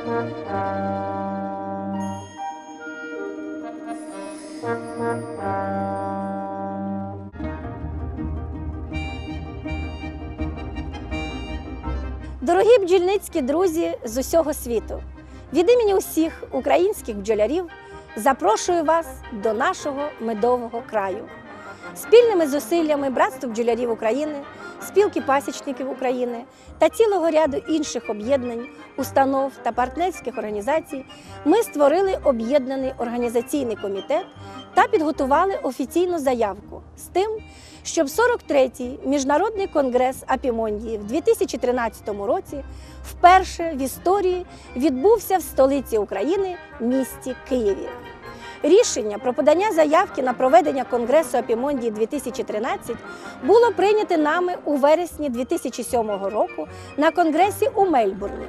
Дорогі бджільницькі друзі з усього світу, від імені усіх українських бджолярів запрошую вас до нашого медового краю. Спільними зусиллями Братства бджолярів України, Спілки пасічників України та цілого ряду інших об'єднань, установ та партнерських організацій ми створили об'єднаний організаційний комітет та підготували офіційну заявку з тим, щоб 43-й Міжнародний конгрес Апімондії в 2013 році вперше в історії відбувся в столиці України – місті Києві. Рішення про подання заявки на проведення Конгресу Апімондії 2013 було прийнято нами у вересні 2007 року на конгресі у Мельбурні.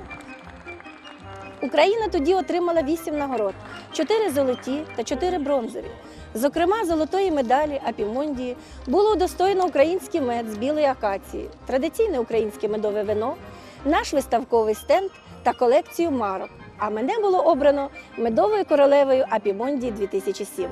Україна тоді отримала 8 нагород – 4 золоті та 4 бронзові. Зокрема, золотої медалі Апімондії було удостоєно український мед з білої акації, традиційне українське медове вино, наш виставковий стенд та колекцію марок. А мене було обрано медовою королевою Апімондії 2007.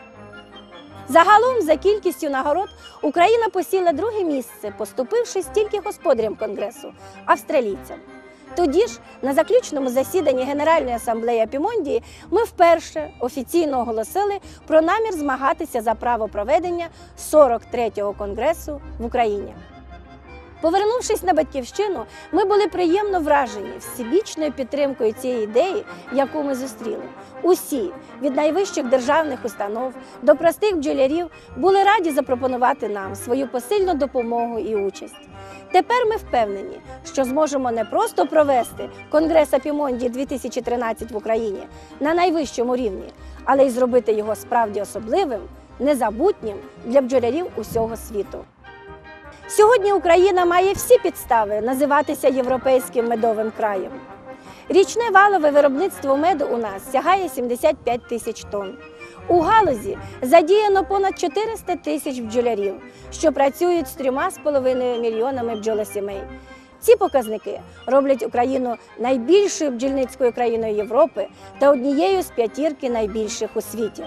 Загалом, за кількістю нагород, Україна посіла друге місце, поступившись тільки господарям конгресу – австралійцям. Тоді ж, на заключному засіданні Генеральної асамблеї Апімондії, ми вперше офіційно оголосили про намір змагатися за право проведення 43-го конгресу в Україні. Повернувшись на Батьківщину, ми були приємно вражені всебічною підтримкою цієї ідеї, яку ми зустріли. Усі, від найвищих державних установ до простих бджолярів, були раді запропонувати нам свою посильну допомогу і участь. Тепер ми впевнені, що зможемо не просто провести Конгрес Апімондії 2013 в Україні на найвищому рівні, але й зробити його справді особливим, незабутнім для бджолярів усього світу. Сьогодні Україна має всі підстави називатися європейським медовим краєм. Річне валове виробництво меду у нас сягає 75 тисяч тонн. У галузі задіяно понад 400 тисяч бджолярів, що працюють з 3,5 мільйонами бджолосімей. Ці показники роблять Україну найбільшою бджільницькою країною Європи та однією з 5 найбільших у світі.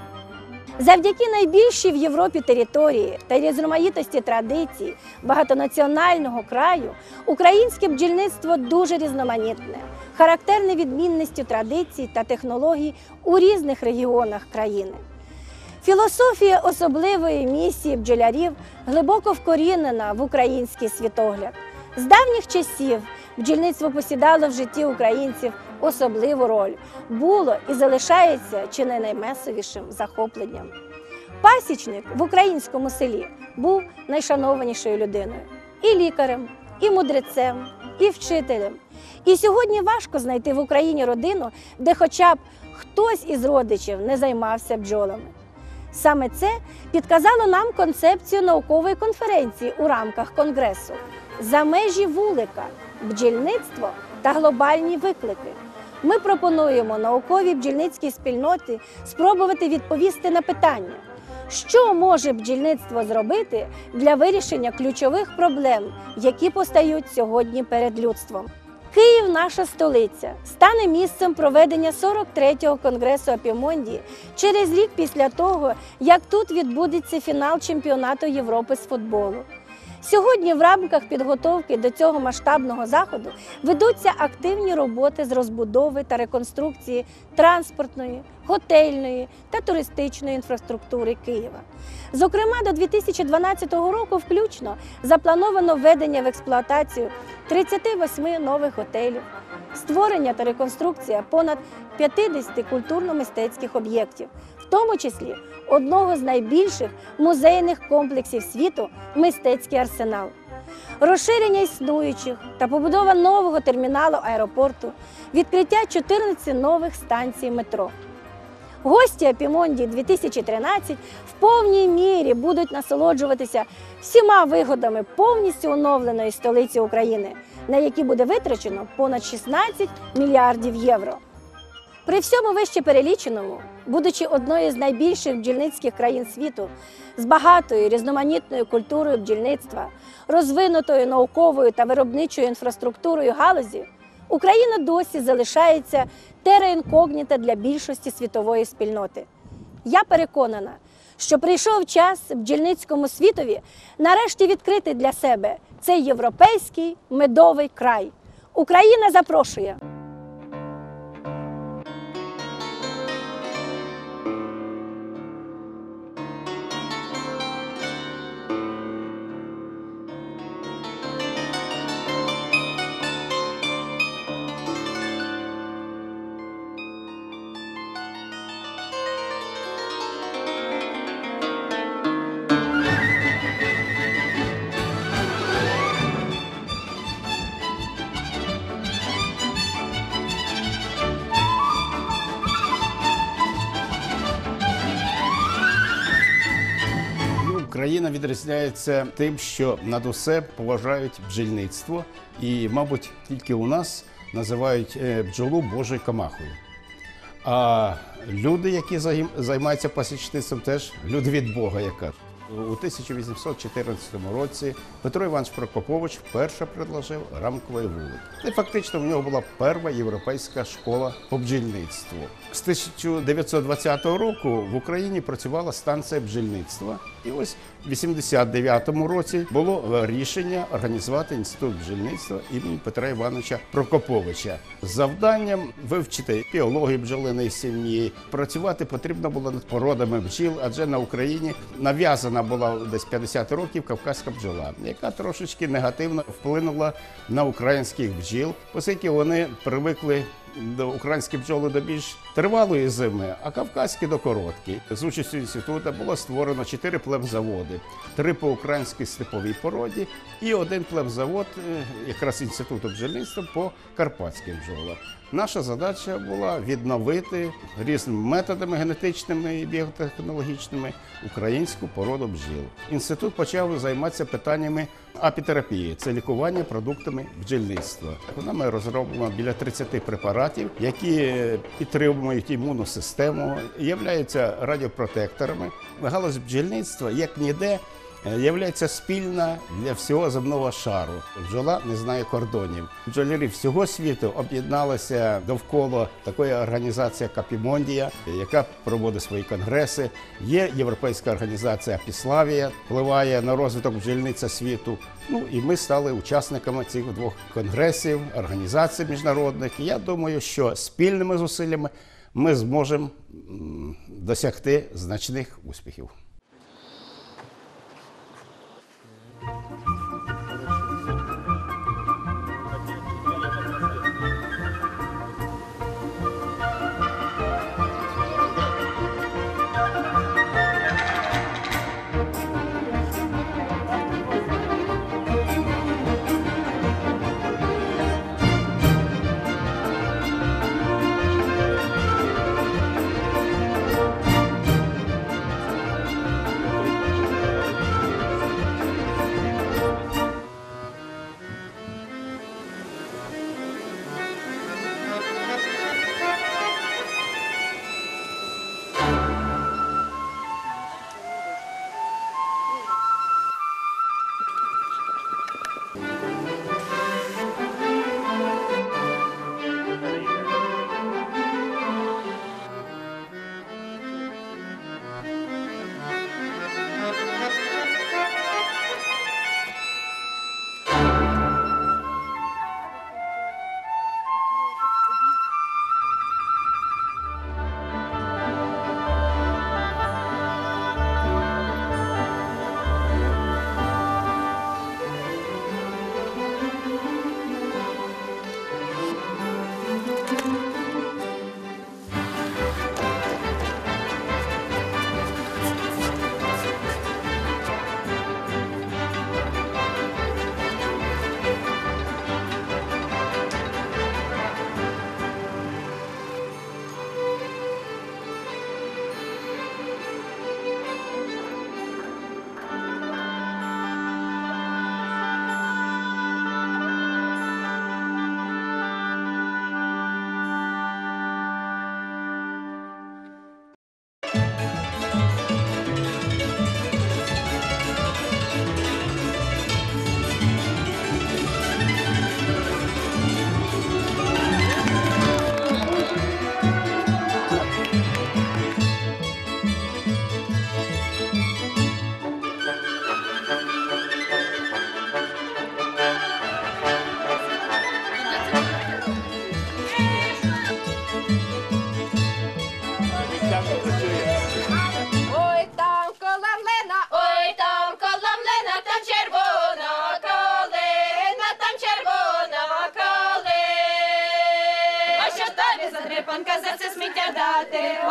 Завдяки найбільшій в Європі території та різноманітності традицій багатонаціонального краю, українське бджільництво дуже різноманітне, характерне відмінністю традицій та технологій у різних регіонах країни. Філософія особливої місії бджолярів глибоко вкорінена в український світогляд. З давніх часів бджільництво посідало в житті українців особливу роль, було і залишається чи не наймасовішим захопленням. Пасічник в українському селі був найшанованішою людиною – і лікарем, і мудрецем, і вчителем. І сьогодні важко знайти в Україні родину, де хоча б хтось із родичів не займався бджолами. Саме це підказало нам концепцію наукової конференції у рамках Конгресу «За межі вулика. Бджільництво та глобальні виклики». Ми пропонуємо науковій бджільницькій спільноті спробувати відповісти на питання, що може бджільництво зробити для вирішення ключових проблем, які постають сьогодні перед людством. Київ, наша столиця, стане місцем проведення 43-го Конгресу Апімондії через рік після того, як тут відбудеться фінал Чемпіонату Європи з футболу. Сьогодні в рамках підготовки до цього масштабного заходу ведуться активні роботи з розбудови та реконструкції транспортної, готельної та туристичної інфраструктури Києва. Зокрема, до 2012 року включно заплановано введення в експлуатацію 38 нових готелів, створення та реконструкція понад 50 культурно-мистецьких об'єктів, в тому числі одного з найбільших музейних комплексів світу – мистецький арсенал. Розширення існуючих та побудова нового терміналу аеропорту, відкриття 14 нових станцій метро. Гості Апімондії 2013 в повній мірі будуть насолоджуватися всіма вигодами повністю оновленої столиці України, на які буде витрачено понад 16 мільярдів євро. При всьому вище переліченому, будучи одною з найбільших бджільницьких країн світу, з багатою різноманітною культурою бджільництва, розвинутою науковою та виробничою інфраструктурою галузі, Україна досі залишається терра інкогніта для більшості світової спільноти. Я переконана, що прийшов час бджільницькому світові нарешті відкрити для себе цей європейський медовий край. Україна запрошує! Україна відрізняється тим, що над усе поважають бджільництво і, мабуть, тільки у нас називають бджолу Божою комахою. А люди, які займаються пасічництвом, теж люди від Бога, як кажуть. У 1814 році Петро Іванович Прокопович вперше предложив рамковий вулик. І фактично в нього була перша європейська школа по бджільництву. З 1920 року в Україні працювала станція бджільництва. І ось в 1989 році було рішення організувати інститут бджільництва імені Петра Івановича Прокоповича з завданням вивчити біологію бджолиної сім'ї. Працювати потрібно було над породами бджіл, адже на Україні нав'язана була десь 50 років кавказька бджола, яка трошечки негативно вплинула на українських бджіл, оскільки вони привикли до українські бджоли до більш тривалої зими, а кавказькі до короткої. З участю інституту було створено 4 племзаводи, 3 по українській степовій породі і 1 племзавод, якраз інституту бджільництва, по карпатським бджолам. Наша задача була відновити різними методами генетичними і біотехнологічними українську породу бджіл. Інститут почав займатися питаннями апітерапії – це лікування продуктами бджільництва. Нами розроблено біля 30 препаратів, які підтримують імунну систему, являються радіопротекторами. Галузь бджільництва, як ніде, являється спільна для всього земного шару. Бджола не знає кордонів. Бджолярі всього світу об'єдналися довкола такої організації, як Апімондія, яка проводить свої конгреси. Є європейська організація Апіславія, впливає на розвиток бджільництва світу. І ми стали учасниками цих 2 конгресів, організацій міжнародних. І я думаю, що спільними зусиллями ми зможемо досягти значних успіхів.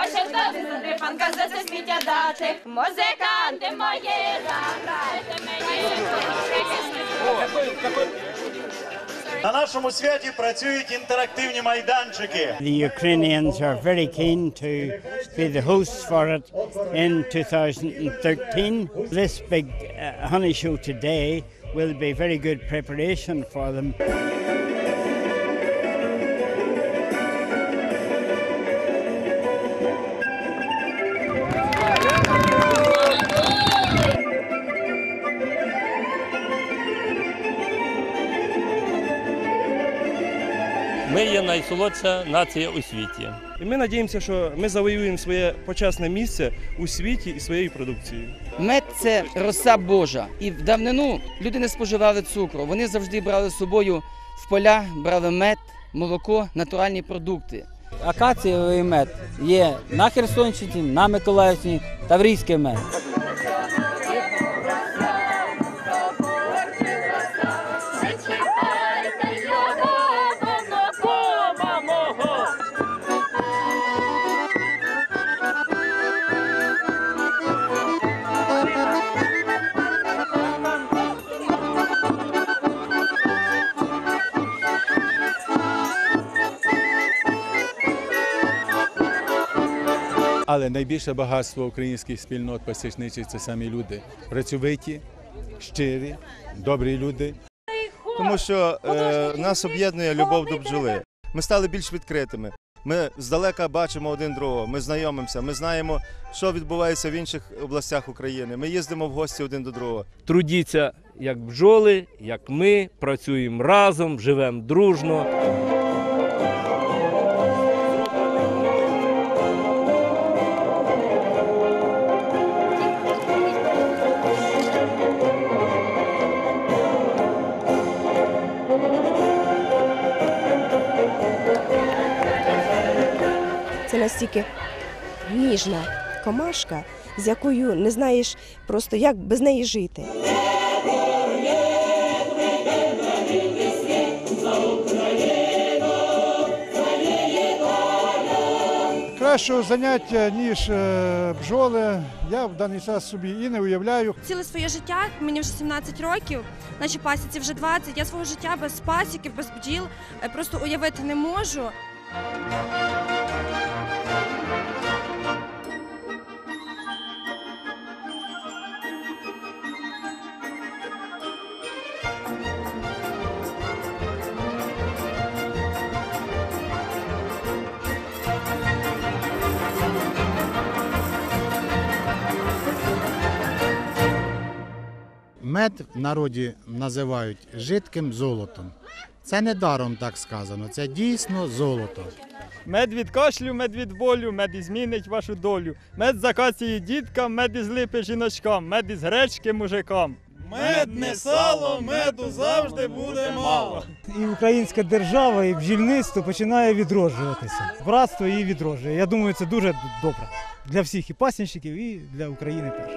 Хоче здати задрипанка, за це сміття дати. Музиканти мої, заграйте мені. На нашому святі працюють інтерактивні майданчики. The Ukrainians are very keen to be the hosts for it in 2013. This big honey show today will be very good preparation for them. Ми є найсолодша нація у світі. І ми сподіваємося, що ми завоюємо своє почесне місце у світі і своєю продукцією. Мед – це роса Божа. І в давнину люди не споживали цукру. Вони завжди брали з собою в поля, брали мед, молоко, натуральні продукти. Акацієвий мед є на Херсонщині, на Миколаївщині, таврійський мед. Але найбільше багатство українських спільнот пасічничих – це самі люди. Працьовиті, щирі, добрі люди. Тому що нас об'єднує любов до бджоли. Ми стали більш відкритими. Ми здалека бачимо один другого, ми знайомимося, ми знаємо, що відбувається в інших областях України. Ми їздимо в гості один до другого. Трудіться як бджоли, як ми, працюємо разом, живемо дружно. Це настільки ніжна комашка, з якою не знаєш просто, як без неї жити. Кращого заняття, ніж бджоли, я в даний час собі і не уявляю. Ціле своє життя, мені вже 17 років, нашій пасіці вже 20, я свого життя без пасіки, без бджіл просто уявити не можу. Мед в народі називають жидким золотом. Це не даром так сказано, це дійсно золото. Мед від кашлю, мед від болю, мед змінить вашу долю. Мед з акації діткам, мед із липи жіночкам, мед із гречки мужикам. Мед не сало, меду завжди буде мало. І українська держава, і бджільництво починає відроджуватися. Братство її відроджує. Я думаю, це дуже добре для всіх і пасічників, і для України теж.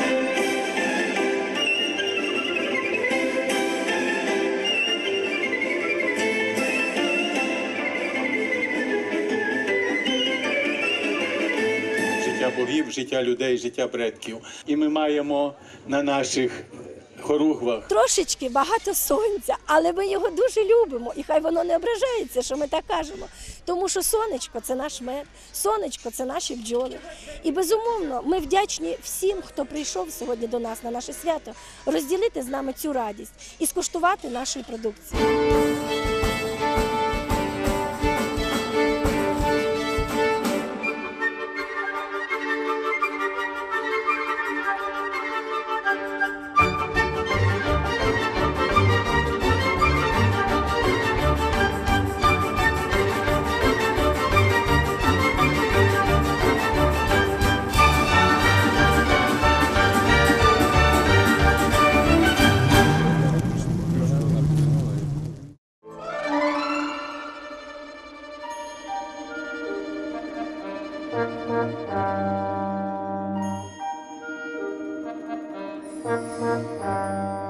Життя богів, життя людей, життя предків. І ми маємо на наших хоругвах Трошечки багато сонця, але ми його дуже любимо. І хай воно не ображається, що ми так кажемо. Тому що сонечко – це наш мед, сонечко – це наші бджоли. І безумовно, ми вдячні всім, хто прийшов сьогодні до нас на наше свято, розділити з нами цю радість і скуштувати нашої продукції. Thank you.